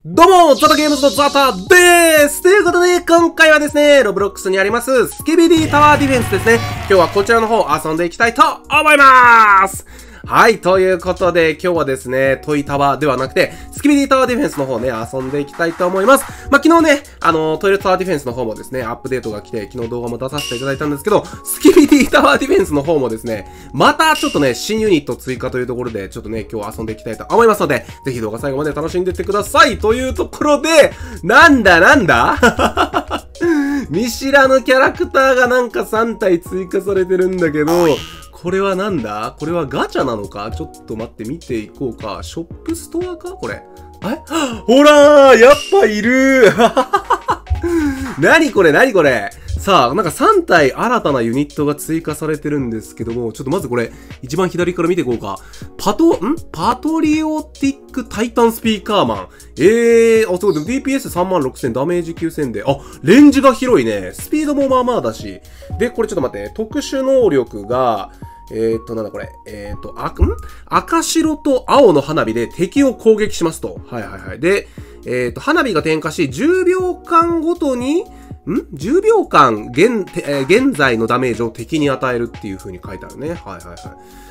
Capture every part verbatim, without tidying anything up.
どうも、ザタゲームズのザタでーすということで、今回はですね、ロブロックスにあります、スキビディタワーディフェンスですね。今日はこちらの方遊んでいきたいと思いまーす。はい、ということで、今日はですね、トイタワーではなくて、スキビディタワーディフェンスの方ね、遊んでいきたいと思います。まあ、昨日ね、あの、トイレタワーディフェンスの方もですね、アップデートが来て、昨日動画も出させていただいたんですけど、スキビディタワーディフェンスの方もですね、またちょっとね、新ユニット追加というところで、ちょっとね、今日遊んでいきたいと思いますので、ぜひ動画最後まで楽しんでいってください。というところで、なんだなんだ見知らぬキャラクターがなんかさん体追加されてるんだけど、これはなんだこれはガチャなのかちょっと待って見ていこうか。ショップストアかこれ。えほらーやっぱいるなにこれなにこれさあ、なんかさん体新たなユニットが追加されてるんですけども、ちょっとまずこれ、一番左から見ていこうか。パト、んパトリオティックタイタンスピーカーマン。えー、あ、すごい。ディーピーエスさんまんろくせん、ダメージきゅうせんで。あ、レンジが広いね。スピードもまあまあだし。で、これちょっと待って。特殊能力が、えーっと、なんだこれ。えーっと、あ、ん赤白と青の花火で敵を攻撃しますと。はいはいはい。で、えーっと、花火が点火し、じゅうびょうかんごとに、ん ?じゅう 秒間現、えー、現在のダメージを敵に与えるっていう風に書いてあるね。はいはいはい。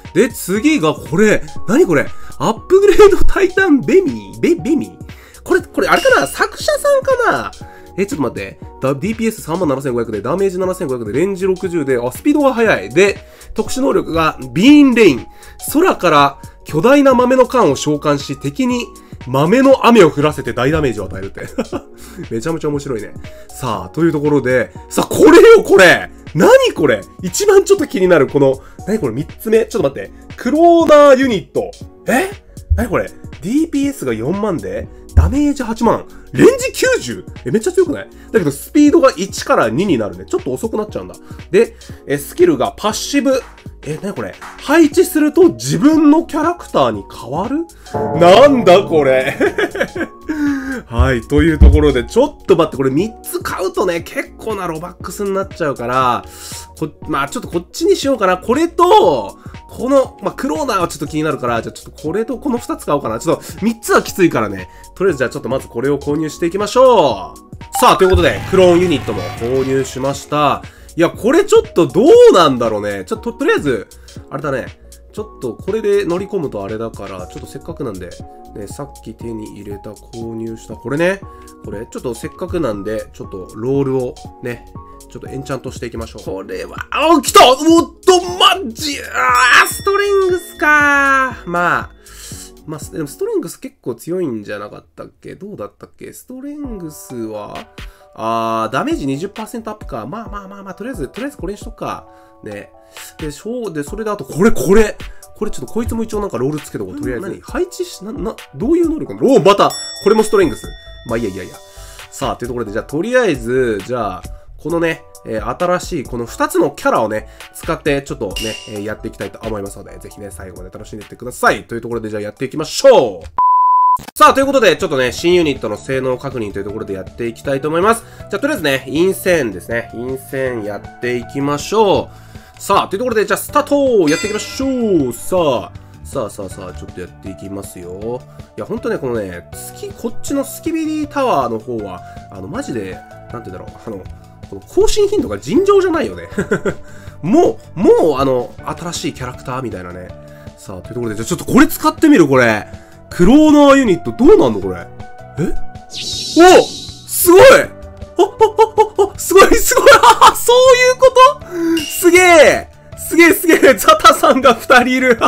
で、次がこれ。何これアップグレードタイタンベミーベ、ベミーこれ、これあれかな作者さんかなえ、ちょっと待って。ディーピーエスさんまんななせんごひゃく で、ダメージななせんごひゃくで、レンジろくじゅうで、あ、スピードが速い。で、特殊能力がビーンレイン。空から巨大な豆の缶を召喚し、敵に豆の雨を降らせて大ダメージを与えるって。めちゃめちゃ面白いね。さあ、というところで、さあ、これよ、これ何これ一番ちょっと気になる、この、何これ三つ目ちょっと待って。クローナーユニット。え何これ ディーピーエス がよんまんで、ダメージはちまん。レンジ きゅうじゅう? え、めっちゃ強くないだけど、スピードがいちからにになるね。ちょっと遅くなっちゃうんだ。で、え、スキルがパッシブ。え、なにこれ配置すると自分のキャラクターに変わるなんだこれはい、というところで、ちょっと待って、これみっつ買うとね、結構なロバックスになっちゃうから、こ、まあちょっとこっちにしようかな。これと、この、まあクローナーはちょっと気になるから、じゃあちょっとこれとこのふたつ買おうかな。ちょっとみっつはきついからね。とりあえずじゃあちょっとまずこれを購入していきましょう。さあ、ということで、クローンユニットも購入しました。いや、これちょっとどうなんだろうね。ちょっと、とりあえず、あれだね。ちょっと、これで乗り込むとあれだから、ちょっとせっかくなんで、ね、さっき手に入れた、購入した、これね。これ、ちょっとせっかくなんで、ちょっとロールをね、ちょっとエンチャントしていきましょう。これは、あ、来たおっと、マジあー、ストリングスかー。まあ、まあ、でもストリングス結構強いんじゃなかったっけどうだったっけストリングスは、あー、ダメージ にじゅっパーセント アップか。まあまあまあまあ、とりあえず、とりあえずこれにしとくか。ね。で、しょう、で、それであと、これ、これ。これちょっとこいつも一応なんかロールつけとこう。とりあえず。何配置し、な、な、どういう能力なのおー、またこれもストレングス。まあいいやいやいや。さあ、というところで、じゃあ、とりあえず、じゃあ、このね、えー、新しいこのふたつのキャラをね、使って、ちょっとね、えー、やっていきたいと思いますので、ぜひね、最後まで楽しんでいってください。というところで、じゃあやっていきましょうさあ、ということで、ちょっとね、新ユニットの性能確認というところでやっていきたいと思います。じゃあ、とりあえずね、陰線ですね。陰線やっていきましょう。さあ、というところで、じゃあ、スタートやっていきましょうさあ、さあさあさあ、ちょっとやっていきますよ。いや、ほんとね、このね、月、こっちのスキビディタワーの方は、あの、マジで、なんて言うんだろう、あの、この更新頻度が尋常じゃないよね。もう、もう、あの、新しいキャラクターみたいなね。さあ、というところで、じゃあ、ちょっとこれ使ってみる、これ。クローナーユニット、どうなんのこれ。えおすごいあ、あ、あ、あ、すごい、すごいあ、そういうことすげえすげえすげえザタさんがふたりいる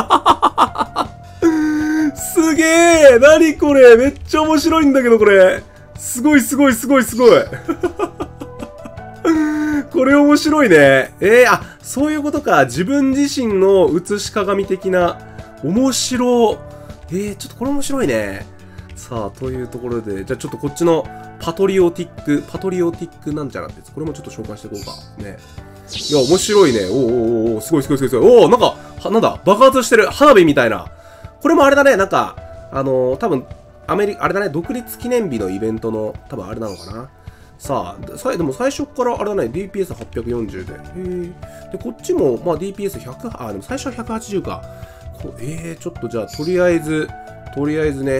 すげえ何これめっちゃ面白いんだけど、これ。すごいすごいすごいすごいこれ面白いね。えー、あ、そういうことか。自分自身の映し鏡的な。面白。えー、ちょっとこれ面白いね。さあ、というところで、じゃあちょっとこっちのパトリオティック、パトリオティックなんちゃらってやつ、これもちょっと紹介していこうか。ね。いや、面白いね。おーおーおーすごいすごいすごいすごい。おーなんか、は、なんだ、爆発してる。花火みたいな。これもあれだね、なんか、あのー、多分、アメリカ、あれだね、独立記念日のイベントの、多分あれなのかな。さあ、さでも最初からあれだね、ディーピーエスはちびゃくよんじゅうで。へーで、こっちも、まあ ディーピーエスひゃく、あ、でも最初はひゃくはちじゅうか。こえー、ちょっとじゃあ、とりあえず、とりあえずね、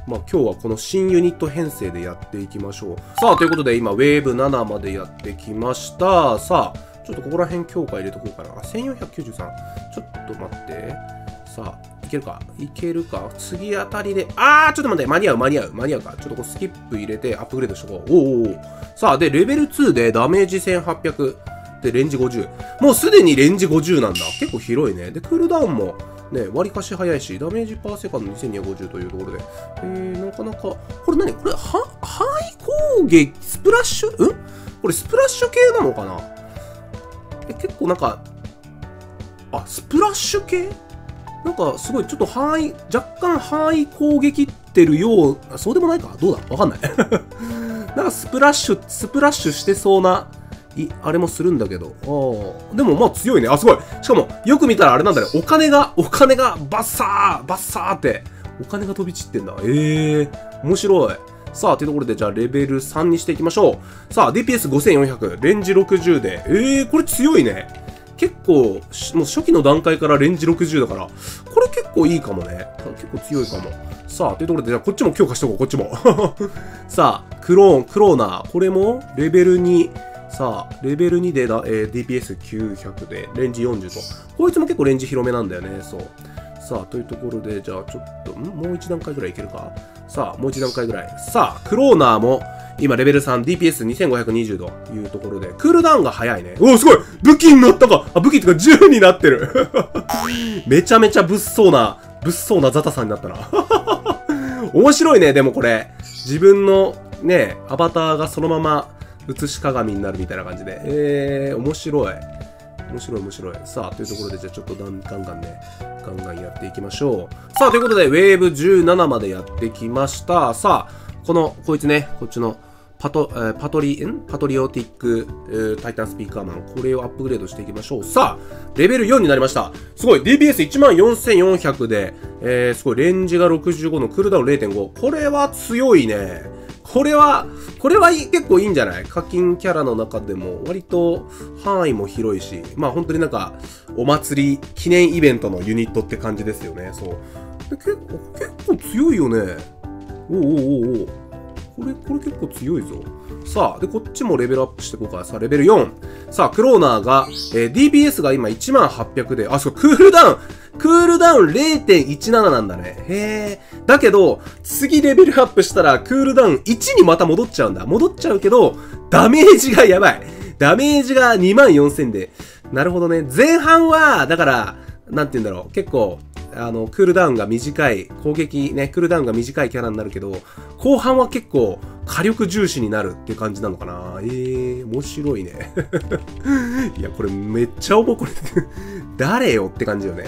まあ今日はこの新ユニット編成でやっていきましょう。さあ、ということで今、ウェーブななまでやってきました。さあ、ちょっとここら辺強化入れとこうかな。あ、せんよんひゃくきゅうじゅうさん。ちょっと待って。さあ、いけるかいけるか次あたりで、あー、ちょっと待って、間に合う、間に合う、間に合うか。ちょっとこうスキップ入れてアップグレードしとこう。おーおー。さあ、で、レベルツーでダメージせんはっぴゃく。で、レンジごじゅう。もうすでにレンジごじゅうなんだ。結構広いね。で、クールダウンも、ね、割かし早いし、ダメージパーセカンドにせんにひゃくごじゅうというところで。えー、なかなか、これ何これ、は、ハイ攻撃、スプラッシュ、んこれスプラッシュ系なのかなえ、結構なんか、あ、スプラッシュ系なんか、すごい、ちょっと範囲、若干範囲攻撃ってるよう、そうでもないかどうだわかんない。なんかスプラッシュ、スプラッシュしてそうな、い、あれもするんだけど。ああ。でもまあ強いね。あ、すごい。しかも、よく見たらあれなんだね。お金が、お金がバッサーバッサーって、お金が飛び散ってんだ。ええー、面白い。さあ、というところで、じゃあレベルさんにしていきましょう。さあ、ディーピーエスごせんよんひゃく、レンジろくじゅうで。ええー、これ強いね。結構、もう初期の段階からレンジろくじゅうだから、これ結構いいかもね。結構強いかも。さあ、というところで、じゃあこっちも強化しておこう、こっちも。さあ、クローン、クローナー。これも、レベルに。さあ、レベルにでだ、えー、ディーピーエスきゅうひゃく で、レンジよんじゅうと。こいつも結構レンジ広めなんだよね、そう。さあ、というところで、じゃあちょっと、んもう一段階ぐらいいけるかさあ、もう一段階ぐらい。さあ、クローナーも、今レベルさん、ディーピーエスにせんごひゃくにじゅうというところで、クールダウンが早いね。おお、すごい武器になったかあ、武器ってかじゅうになってるめちゃめちゃ物騒な、物騒なザタさんになったな。面白いね、でもこれ。自分のね、アバターがそのまま、映し鏡になるみたいな感じで。えー、面白い。面白い面白い。さあ、というところで、じゃあちょっとガンガンガンね、ガンガンやっていきましょう。さあ、ということで、ウェーブじゅうななまでやってきました。さあ、この、こいつね、こっちの、パト、えー、パトリ、んパトリオティック、えー、タイタンスピーカーマン。これをアップグレードしていきましょう。さあ、レベルよんになりました。すごい ディーピーエスいちまんよんせんよんひゃく で、えー、すごいレンジがろくじゅうごのクールダウン れいてんご。これは強いね。これは、これは結構いいんじゃない課金キャラの中でも割と範囲も広いし、まあ本当になんかお祭り記念イベントのユニットって感じですよね。そう。で結構、結構強いよね。おおおおおこれ、これ結構強いぞ。さあ、で、こっちもレベルアップしていこうか。さあ、レベルよん。さあ、クローナーが、えー、ディーピーエス が今いちまんはっぴゃくで、あ、そう、クールダウンクールダウン れいてんいちなな なんだね。へー。だけど、次レベルアップしたら、クールダウンいちにまた戻っちゃうんだ。戻っちゃうけど、ダメージがやばい。ダメージがにまんよんせんで。なるほどね。前半は、だから、なんて言うんだろう。結構、あの、クールダウンが短い、攻撃ね、クールダウンが短いキャラになるけど、後半は結構火力重視になるっていう感じなのかな。えー、面白いね。いや、これめっちゃ重い。これ、誰よって感じよね。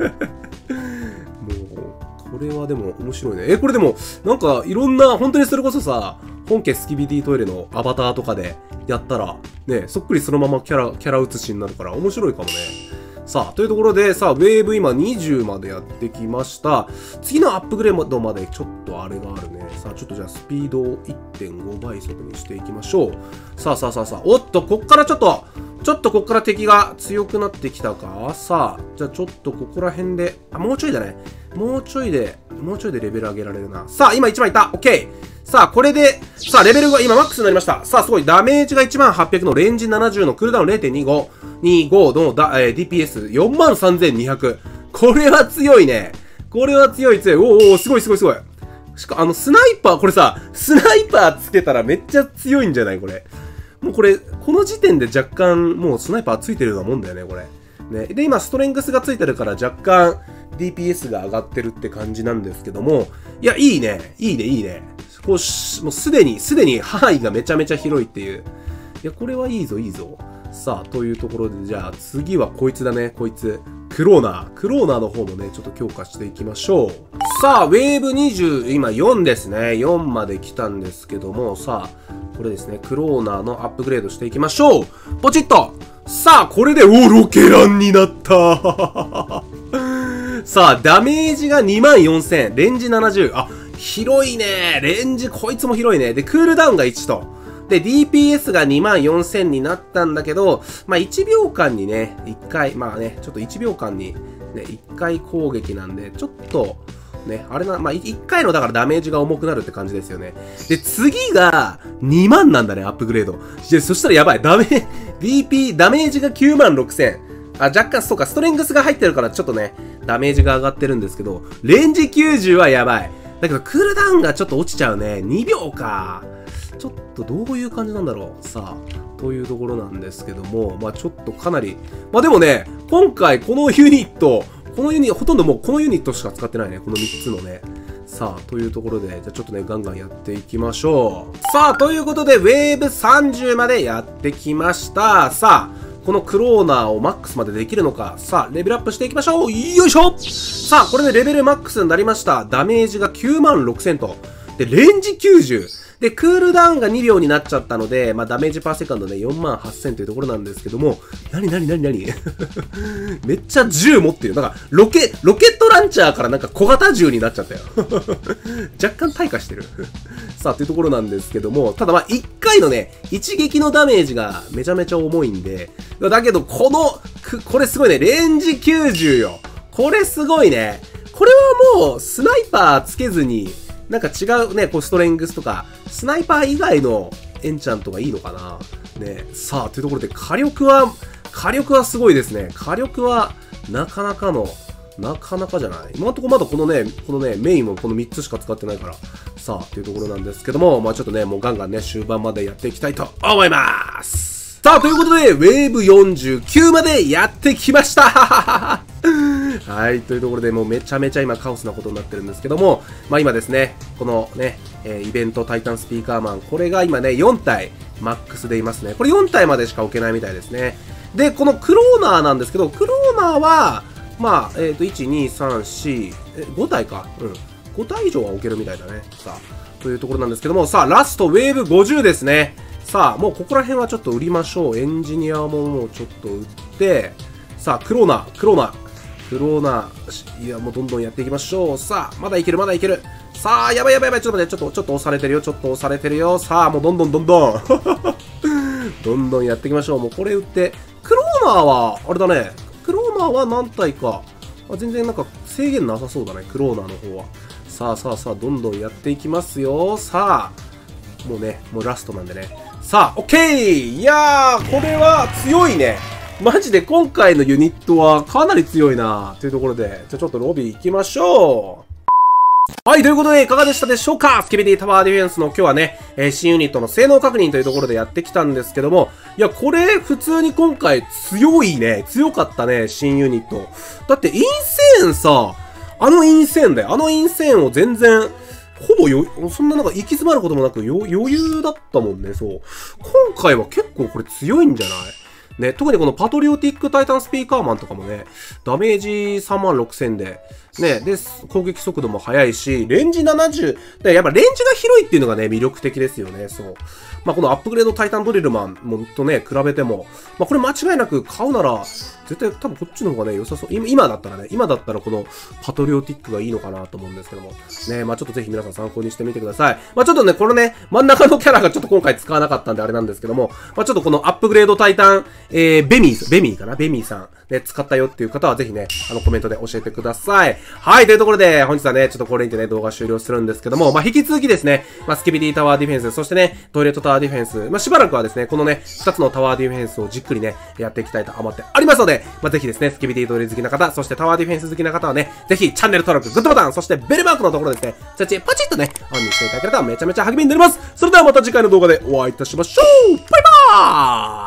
もう、これはでも面白いね。え、これでも、なんかいろんな、本当にそれこそさ、本家スキビディトイレのアバターとかでやったら、ね、そっくりそのままキャラ、キャラ写しになるから面白いかもね。さあ、というところで、さあ、ウェーブ今にじゅうまでやってきました。次のアップグレードまでちょっとあれがあるね。さあ、ちょっとじゃあスピードを いってんご 倍速にしていきましょう。さあさあさあさあ、おっと、こっからちょっと、ちょっとこっから敵が強くなってきたか。さあ、じゃあちょっとここら辺で、あ、もうちょいだね。もうちょいで、もうちょいでレベル上げられるな。さあ、今いちまんいた。オッケー。さあ、これで、さあ、レベルが今マックスになりました。さあ、すごい。ダメージがいちまんはっぴゃくのレンジななじゅうのクールダウン れいてんにご。にじゅうご のだ、えー、ディーピーエスよんまんさんぜんにひゃく。これは強いね。これは強い強い。おーおー、すごいすごいすごい。しかも、あの、スナイパー、これさ、スナイパーつけたらめっちゃ強いんじゃないこれ。もうこれ、この時点で若干、もうスナイパーついてるようなもんだよね、これ。ね。で、今、ストレングスがついてるから若干、ディーピーエス が上がってるって感じなんですけども、いや、いいね。いいね、いいね。こうし、もうすでに、すでに範囲がめちゃめちゃ広いっていう。いや、これはいいぞ、いいぞ。さあ、というところで、じゃあ次はこいつだね、こいつ。クローナー。クローナーの方もね、ちょっと強化していきましょう。さあ、ウェーブにじゅう、今よんですね。よんまで来たんですけども、さあ、これですね、クローナーのアップグレードしていきましょう。ポチッと。さあ、これで、お、ロケランになったさあ、ダメージがにまんよんせん。レンジななじゅう。あ、広いね。レンジ、こいつも広いね。で、クールダウンがいちと。で、ディーピーエス がにまんよんせんになったんだけど、まあ、いちびょうかんにね、いっかい、まあね、ちょっといちびょうかんにね、いっかい攻撃なんで、ちょっと、 ね。あれな、まあ、いっかいのだからダメージが重くなるって感じですよね。で、次がにまんなんだね、アップグレード。で、そしたらやばい。ダメ、ディーピー、ダメージがきゅうまんろくせん。あ、若干、そうか、ストレングスが入ってるからちょっとね、ダメージが上がってるんですけど、レンジきゅうじゅうはやばい。だけど、クールダウンがちょっと落ちちゃうね。にびょうか。ちょっとどういう感じなんだろう。さあ、というところなんですけども、まあちょっとかなり、まあでもね、今回このユニット、このユニット、ほとんどもうこのユニットしか使ってないね。このみっつのね。さあ、というところで、じゃあちょっとね、ガンガンやっていきましょう。さあ、ということで、ウェーブさんじゅうまでやってきました。さあ、このクローナーをマックスまでできるのか。さあ、レベルアップしていきましょう。よいしょ。さあ、これでレベルマックスになりました。ダメージがきゅうまんろくせんと。で、レンジきゅうじゅう。で、クールダウンがにびょうになっちゃったので、まあ、ダメージパーセカンドね、よんまんはっせんというところなんですけども、なになになになにめっちゃ銃持ってる。なんか、ロケ、ロケットランチャーからなんか小型銃になっちゃったよ。若干退化してる。さあ、というところなんですけども、ただまあ、いっかいのね、一撃のダメージがめちゃめちゃ重いんで、だけど、この、これすごいね、レンジきゅうじゅうよ。これすごいね。これはもう、スナイパーつけずに、なんか違うね、こうストレングスとか、スナイパー以外のエンチャントがいいのかなね。さあ、というところで火力は、火力はすごいですね。火力は、なかなかの、なかなかじゃない。今のところまだこのね、このね、メインもこのみっつしか使ってないから。さあ、というところなんですけども、まあちょっとね、もうガンガンね、終盤までやっていきたいと思います。さあ、ということで、ウェーブよんじゅうきゅうまでやってきましたはい、というところで、もうめちゃめちゃ今カオスなことになってるんですけども、まあ今ですね、このね、えー、イベントタイタンスピーカーマン、これが今ね、よんたいマックスでいますね。これよんたいまでしか置けないみたいですね。で、このクローナーなんですけど、クローナーは、まあ、えっと、いち、に、さん、よん、え、ごたいか。うん。ごたい以上は置けるみたいだね。さあ、というところなんですけども、さあ、ラスト、ウェーブごじゅうですね。さあ、もうここら辺はちょっと売りましょう。エンジニアももうちょっと売って、さあ、クローナー、クローナー。クローナー。いや、もうどんどんやっていきましょう。さあ、まだいける、まだいける。さあ、やばいやばいやばい。ちょっと待って、ちょっと、ちょっと押されてるよ。ちょっと押されてるよ。さあ、もうどんどんどんどん。どんどんやっていきましょう。もうこれ売って。クローナーは、あれだね。クローナーは何体か。あ、全然なんか制限なさそうだね。クローナーの方は。さあさあさあ、どんどんやっていきますよ。さあ。もうね、もうラストなんでね。さあ、オッケー！いやー、これは強いね。マジで今回のユニットはかなり強いなというところで、じゃあちょっとロビー行きましょう。はい、ということでいかがでしたでしょうか？スケビディタワーディフェンスの今日はね、えー、新ユニットの性能確認というところでやってきたんですけども、いや、これ普通に今回強いね。強かったね、新ユニット。だってインセーンさ、あのインセーンだよ。あのインセーンを全然、ほぼよ、そんななんか行き詰まることもなく余裕だったもんね、そう。今回は結構これ強いんじゃない？ね、特にこのパトリオティックタイタンスピーカーマンとかもね、ダメージさんまんろくせんで、ね、で、攻撃速度も速いし、レンジななじゅう、でやっぱレンジが広いっていうのがね、魅力的ですよね、そう。まあ、このアップグレードタイタンドリルマンもとね、比べても、まあ、これ間違いなく買うなら、絶対多分こっちの方がね、良さそう。今、今だったらね、今だったらこのパトリオティックがいいのかなと思うんですけども。ね、まあ、ちょっとぜひ皆さん参考にしてみてください。まあ、ちょっとね、このね、真ん中のキャラがちょっと今回使わなかったんであれなんですけども、まあ、ちょっとこのアップグレードタイタン、えー、ベミー、ベミーかなベミーさん。ね、使ったよっていう方はぜひね、あのコメントで教えてください。はい、というところで、本日はね、ちょっとこれにてね、動画終了するんですけども、まあ、引き続きですね、まあ、スケビディタワーディフェンス、そしてね、トイレットタワーディフェンス、まあ、しばらくはですね、このね、二つのタワーディフェンスをじっくりね、やっていきたいと思っておりますので、まあ、ぜひですね、スケビディトイレ好きな方、そしてタワーディフェンス好きな方はね、ぜひチャンネル登録、グッドボタン、そしてベルマークのところですね、そっちパチッとね、オンにしていただけるとめちゃめちゃ励みになります。それではまた次回の動画でお会いいたしましょう。バイバーイ。